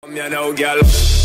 You know, girl.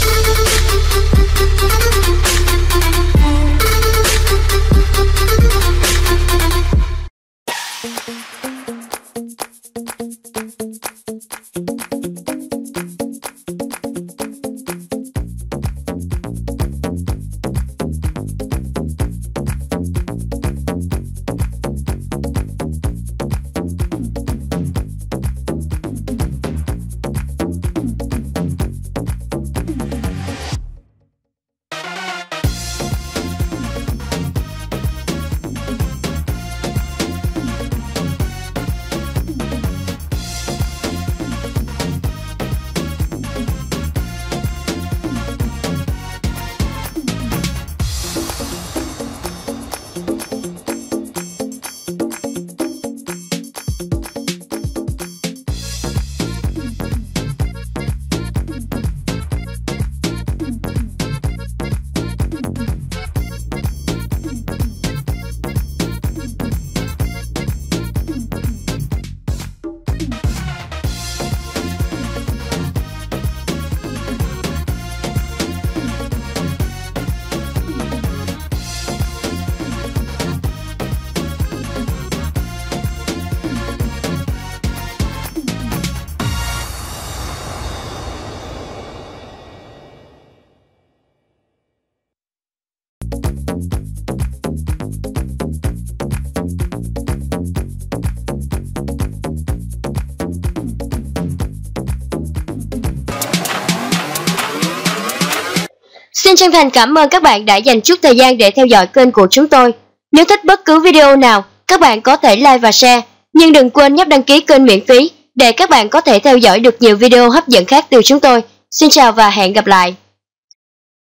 Xin chân thành cảm ơn các bạn đã dành chút thời gian để theo dõi kênh của chúng tôi. Nếu thích bất cứ video nào, các bạn có thể like và share, nhưng đừng quên nhấp đăng ký kênh miễn phí để các bạn có thể theo dõi được nhiều video hấp dẫn khác từ chúng tôi. Xin chào và hẹn gặp lại.